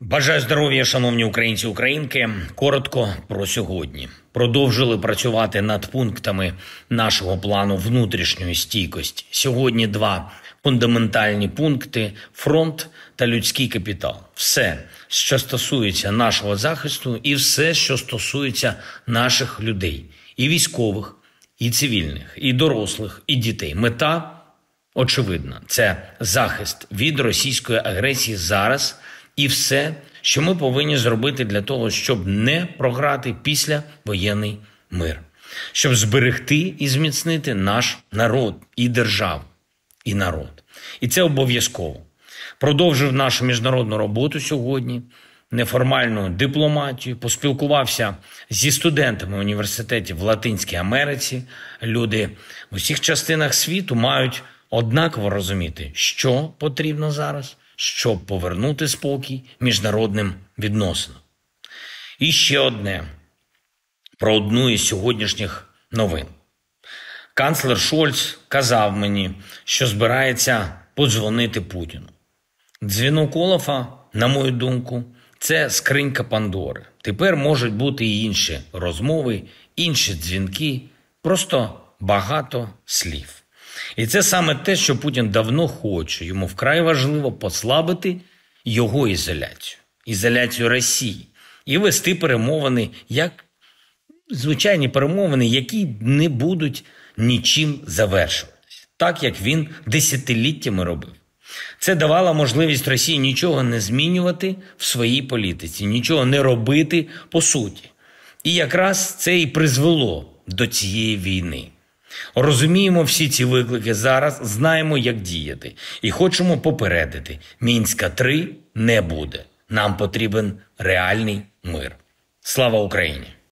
Бажаю здоров'я, шановні українці і українки. Коротко про сьогодні. Продовжили працювати над пунктами нашого плану внутрішньої стійкості. Сьогодні два фундаментальні пункти – фронт та людський капітал. Все, що стосується нашого захисту, і все, що стосується наших людей. І військових, і цивільних, і дорослих, і дітей. Мета очевидна – це захист від російської агресії зараз і все, що ми повинні зробити для того, щоб не програти післявоєнний мир. Щоб зберегти і зміцнити наш народ і державу, і народ. І це обов'язково. Продовжив нашу міжнародну роботу сьогодні, неформальну дипломатію, поспілкувався зі студентами університетів в Латинській Америці. Люди в усіх частинах світу мають однаково розуміти, що потрібно зараз, щоб повернути спокій міжнародним відносинам. І ще одне про одну із сьогоднішніх новин. Канцлер Шольц казав мені, що збирається подзвонити Путіну. Дзвінок Олафа, на мою думку, це скринька Пандори. Тепер можуть бути і інші розмови, інші дзвінки, просто багато слів. І це саме те, що Путін давно хоче. Йому вкрай важливо послабити його ізоляцію. Ізоляцію Росії. І вести перемовини, як звичайні перемовини, які не будуть нічим завершуватися. Так, як він десятиліттями робив. Це давало можливість Росії нічого не змінювати в своїй політиці, нічого не робити по суті. І якраз це і призвело до цієї війни. Розуміємо всі ці виклики зараз, знаємо, як діяти. І хочемо попередити, Мінська-3 не буде. Нам потрібен реальний мир. Слава Україні!